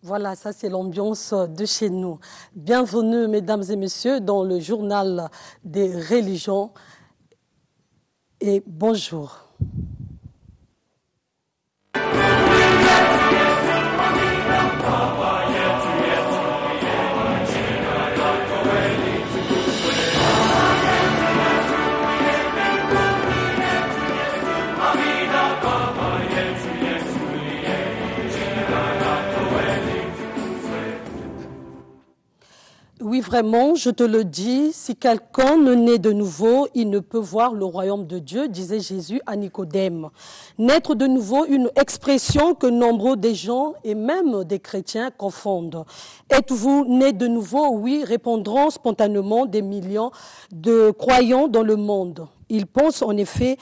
Voilà, ça c'est l'ambiance de chez nous. Bienvenue, mesdames et messieurs, dans le journal des religions. Et bonjour. Oui, vraiment, je te le dis, si quelqu'un ne naît de nouveau, il ne peut voir le royaume de Dieu, disait Jésus à Nicodème. Naître de nouveau, une expression que nombreux des gens et même des chrétiens confondent. Êtes-vous né de nouveau? Oui, répondront spontanément des millions de croyants dans le monde. Ils pensent en effet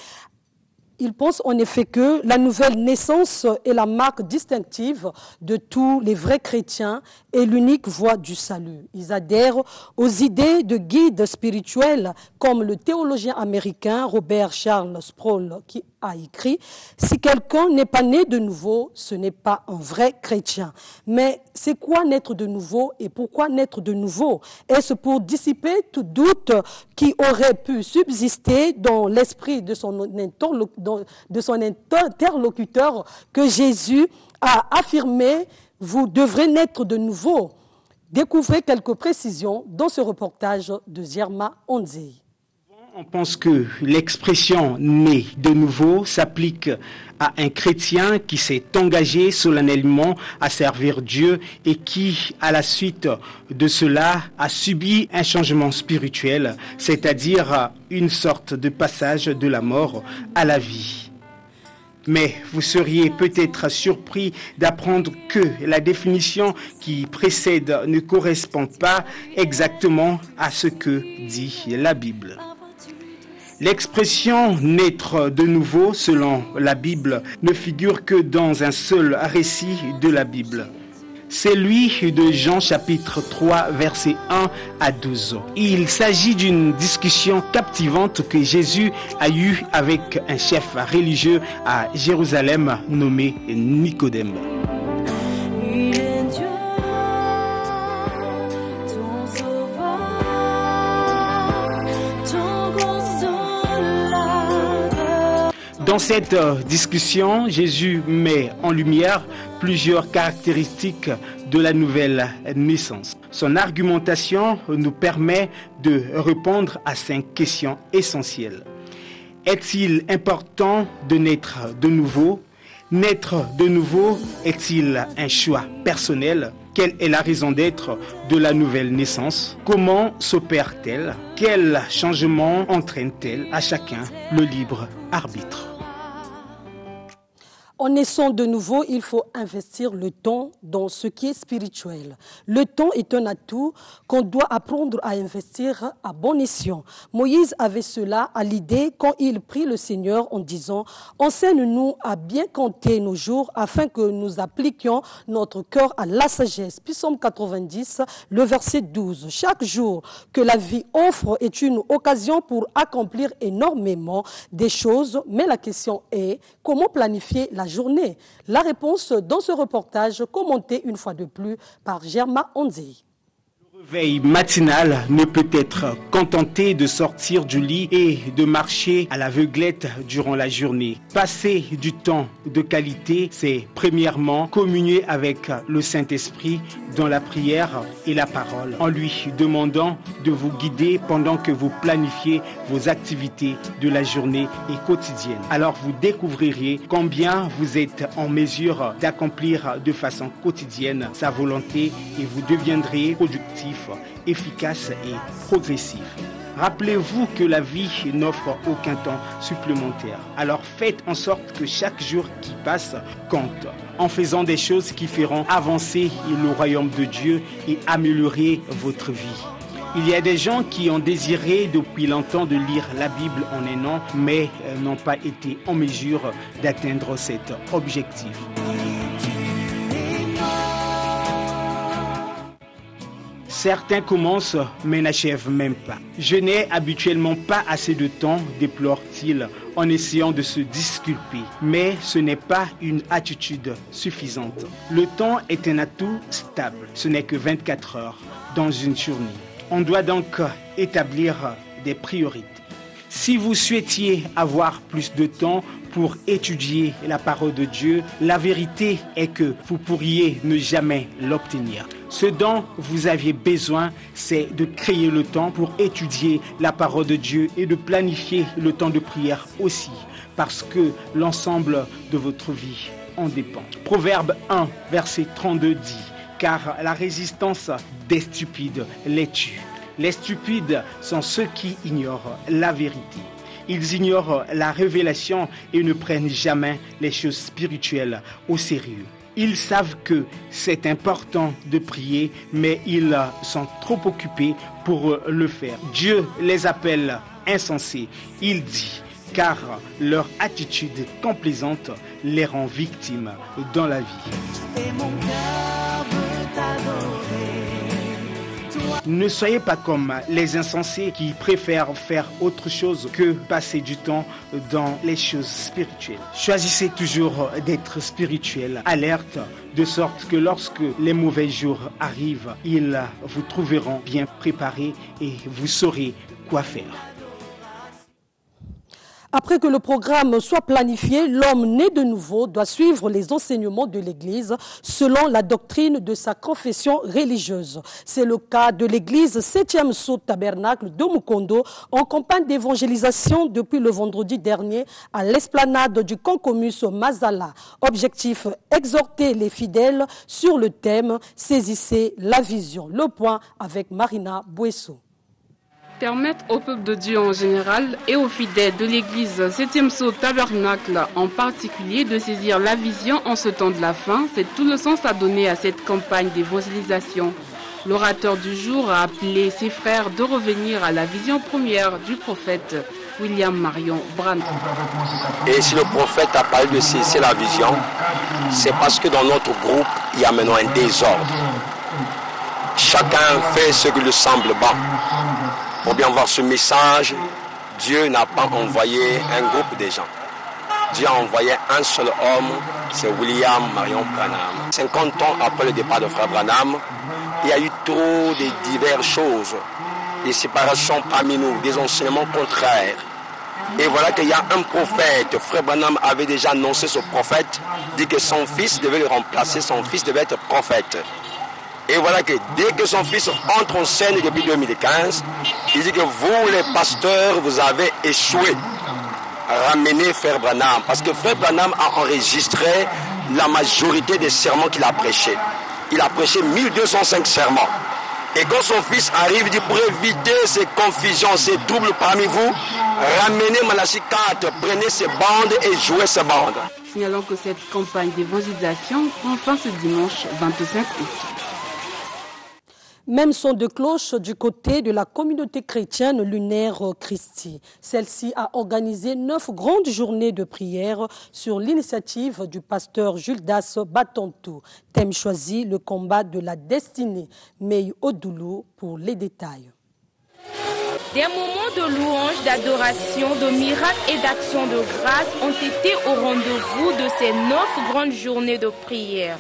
que la nouvelle naissance est la marque distinctive de tous les vrais chrétiens et l'unique voie du salut. Ils adhèrent aux idées de guides spirituels comme le théologien américain Robert Charles Sproul qui a écrit « Si quelqu'un n'est pas né de nouveau, ce n'est pas un vrai chrétien ». Mais c'est quoi naître de nouveau et pourquoi naître de nouveau? Est-ce pour dissiper tout doute qui aurait pu subsister dans l'esprit de son interlocuteur que Jésus a affirmé « Vous devrez naître de nouveau ». Découvrez quelques précisions dans ce reportage de Zerma Onzei. On pense que l'expression « né de nouveau » s'applique à un chrétien qui s'est engagé solennellement à servir Dieu et qui, à la suite de cela, a subi un changement spirituel, c'est-à-dire une sorte de passage de la mort à la vie. Mais vous seriez peut-être surpris d'apprendre que la définition qui précède ne correspond pas exactement à ce que dit la Bible. L'expression « naître de nouveau » selon la Bible ne figure que dans un seul récit de la Bible. C'est lui de Jean chapitre 3 versets 1 à 12. Il s'agit d'une discussion captivante que Jésus a eue avec un chef religieux à Jérusalem nommé Nicodème. Dans cette discussion, Jésus met en lumière plusieurs caractéristiques de la nouvelle naissance. Son argumentation nous permet de répondre à 5 questions essentielles. Est-il important de naître de nouveau? Naître de nouveau est-il un choix personnel? Quelle est la raison d'être de la nouvelle naissance? Comment s'opère-t-elle? Quel changement entraîne-t-elle? À chacun le libre arbitre. En naissant de nouveau, il faut investir le temps dans ce qui est spirituel. Le temps est un atout qu'on doit apprendre à investir à bon escient. Moïse avait cela à l'idée quand il prie le Seigneur en disant « Enseigne-nous à bien compter nos jours afin que nous appliquions notre cœur à la sagesse ». Psaume 90, le verset 12. Chaque jour que la vie offre est une occasion pour accomplir énormément des choses, mais la question est comment planifier la journée? La réponse dans ce reportage commenté une fois de plus par Zerma Onzei. Le réveil matinal ne peut être contenté de sortir du lit et de marcher à l'aveuglette durant la journée. Passer du temps de qualité, c'est premièrement communier avec le Saint-Esprit dans la prière et la parole, en lui demandant de vous guider pendant que vous planifiez vos activités de la journée et quotidienne. Alors vous découvrirez combien vous êtes en mesure d'accomplir de façon quotidienne sa volonté et vous deviendrez productif, efficace et progressif. Rappelez-vous que la vie n'offre aucun temps supplémentaire. Alors faites en sorte que chaque jour qui passe compte, en faisant des choses qui feront avancer le royaume de Dieu et améliorer votre vie. Il y a des gens qui ont désiré depuis longtemps de lire la Bible en un an, mais n'ont pas été en mesure d'atteindre cet objectif. Certains commencent mais n'achèvent même pas. Je n'ai habituellement pas assez de temps, déplore-t-il en essayant de se disculper. Mais ce n'est pas une attitude suffisante. Le temps est un atout stable. Ce n'est que 24 heures dans une journée. On doit donc établir des priorités. Si vous souhaitiez avoir plus de temps pour étudier la parole de Dieu, la vérité est que vous pourriez ne jamais l'obtenir. Ce dont vous aviez besoin, c'est de créer le temps pour étudier la parole de Dieu et de planifier le temps de prière aussi, parce que l'ensemble de votre vie en dépend. Proverbe 1, verset 32 dit « Car la résistance des stupides les tue. Les stupides sont ceux qui ignorent la vérité. Ils ignorent la révélation et ne prennent jamais les choses spirituelles au sérieux. Ils savent que c'est important de prier, mais ils sont trop occupés pour le faire. Dieu les appelle insensés. Il dit, car leur attitude complaisante les rend victimes dans la vie. Ne soyez pas comme les insensés qui préfèrent faire autre chose que passer du temps dans les choses spirituelles. Choisissez toujours d'être spirituel, alerte, de sorte que lorsque les mauvais jours arrivent, ils vous trouveront bien préparés et vous saurez quoi faire. Après que le programme soit planifié, l'homme né de nouveau doit suivre les enseignements de l'Église selon la doctrine de sa confession religieuse. C'est le cas de l'Église 7e Saut Tabernacle de Mukondo en campagne d'évangélisation depuis le vendredi dernier à l'esplanade du Concomus Mazala. Objectif, exhorter les fidèles sur le thème « Saisissez la vision ». Le point avec Marina Bouesso. Permettre au peuple de Dieu en général et aux fidèles de l'église 7e Saut Tabernacle en particulier de saisir la vision en ce temps de la fin, c'est tout le sens à donner à cette campagne d'évangélisation. L'orateur du jour a appelé ses frères de revenir à la vision première du prophète William Marion Branham. Et si le prophète a parlé de saisir la vision, c'est parce que dans notre groupe, il y a maintenant un désordre. Chacun fait ce qui lui semble bon. Pour bien voir ce message, Dieu n'a pas envoyé un groupe de gens. Dieu a envoyé un seul homme, c'est William Marion Branham. 50 ans après le départ de Frère Branham, il y a eu trop de diverses choses, des séparations parmi nous, des enseignements contraires. Et voilà qu'il y a un prophète, Frère Branham avait déjà annoncé ce prophète, dit que son fils devait le remplacer, son fils devait être prophète. Et voilà que dès que son fils entre en scène depuis 2015, il dit que vous les pasteurs, vous avez échoué. Ramenez Frère Branham, parce que Frère Branham a enregistré la majorité des sermons qu'il a prêchés. Il a prêché 1205 sermons. Et quand son fils arrive, il dit pour éviter ces confusions, ces troubles parmi vous, ramenez Malachie 4, prenez ces bandes et jouez ces bandes. Signalons que cette campagne d'évangélisation prend fin ce dimanche 25 août. Même son de cloche du côté de la communauté chrétienne Lunaire Christi. Celle-ci a organisé 9 grandes journées de prière sur l'initiative du pasteur Juldas Batantou. Thème choisi, le combat de la destinée. Mei Odoulou pour les détails. Des moments de louange, d'adoration, de miracles et d'action de grâce ont été au rendez-vous de ces 9 grandes journées de prière.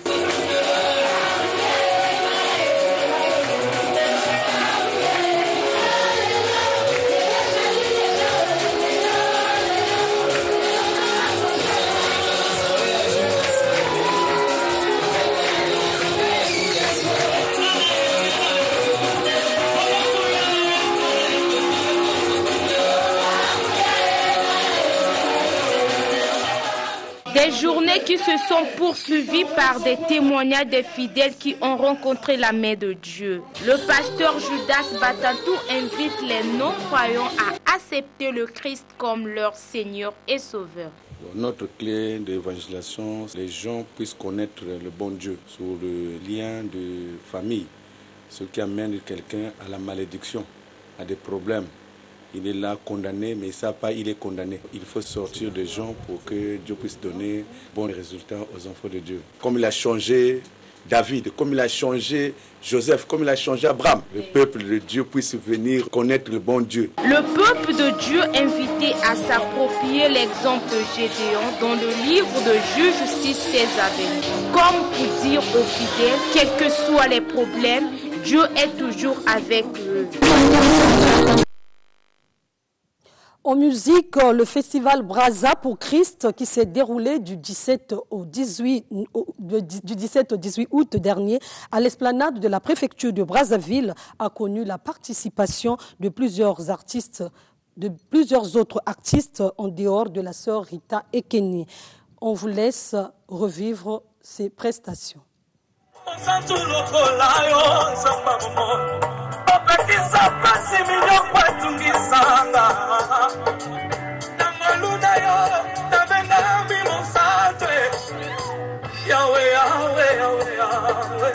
Des journées qui se sont poursuivies par des témoignages des fidèles qui ont rencontré la main de Dieu. Le pasteur Juldas Batantou invite les non-croyants à accepter le Christ comme leur Seigneur et Sauveur. Notre clé d'évangélisation, les gens puissent connaître le bon Dieu sur le lien de famille, ce qui amène quelqu'un à la malédiction, à des problèmes. Il est là condamné, mais il ne sait pas il est condamné. Il faut sortir des gens pour que Dieu puisse donner bons résultats aux enfants de Dieu. Comme il a changé David, comme il a changé Joseph, comme il a changé Abraham. Le peuple de Dieu puisse venir connaître le bon Dieu. Le peuple de Dieu invité à s'approprier l'exemple de Gédéon dans le livre de Juges 6, 16 à 20. Comme pour dire aux fidèles, quels que soient les problèmes, Dieu est toujours avec eux. En musique, le festival Brazza pour Christ qui s'est déroulé du 17 au 18 août dernier à l'esplanade de la préfecture de Brazzaville a connu la participation de plusieurs autres artistes en dehors de la sœur Rita Ekeni. On vous laisse revivre ces prestations. Yahweh, Yahweh, Yahweh, Yahweh.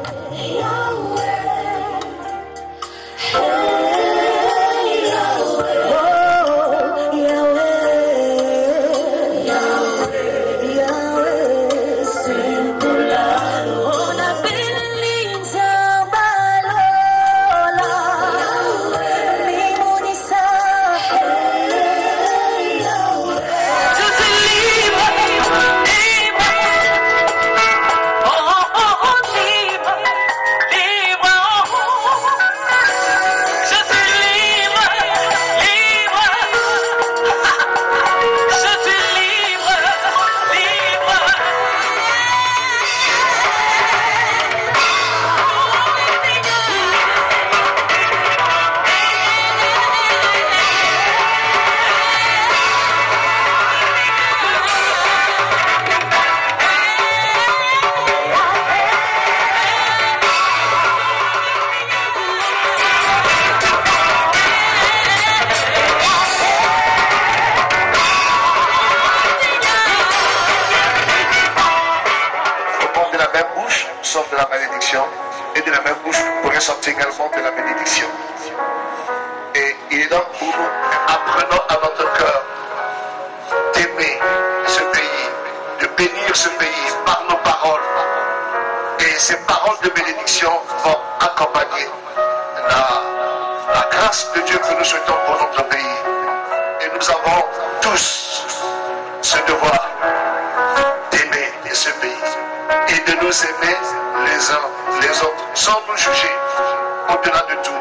De la malédiction et de la même bouche pourrait sortir également de la bénédiction. Et il est donc pour nous, apprenons à notre cœur d'aimer ce pays, de bénir ce pays par nos paroles. Et ces paroles de bénédiction vont accompagner la grâce de Dieu que nous souhaitons pour notre pays. Et nous avons tous ce devoir d'aimer ce pays et de nous aimer les uns les autres, sans nous juger, au-delà de tout.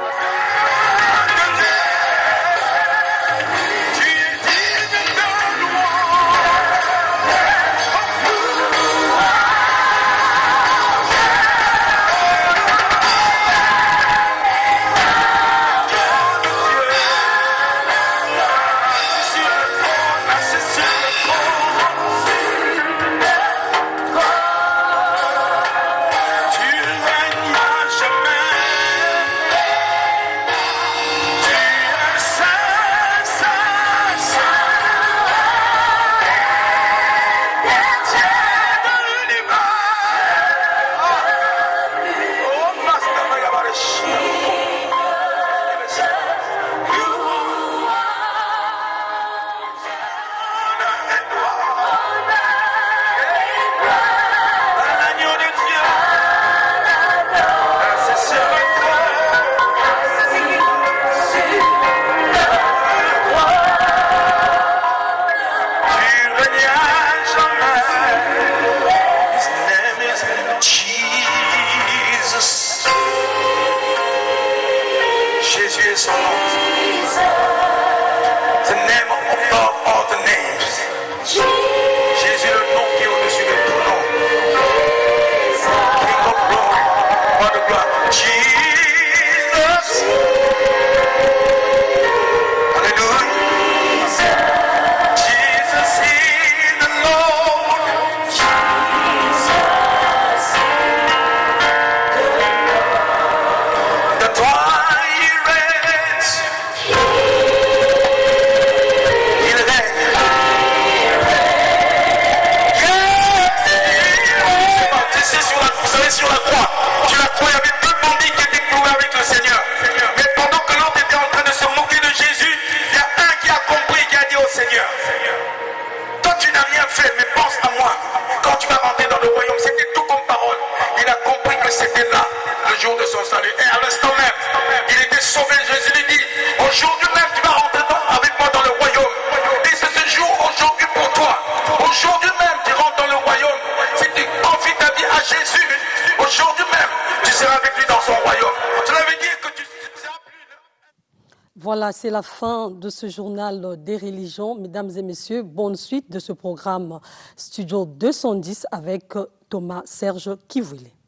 était là le jour de son salut. Et à l'instant même, il était sauvé. Jésus lui dit, aujourd'hui même tu vas rentrer avec moi dans le royaume. Et c'est ce jour aujourd'hui pour toi. Aujourd'hui même tu rentres dans le royaume. Si tu confies ta vie à Jésus, aujourd'hui même tu seras avec lui dans son royaume. Cela veut dire que tu seras plus... Voilà, c'est la fin de ce journal des religions. Mesdames et messieurs, bonne suite de ce programme Studio 210 avec Thomas Serge Kivouilé.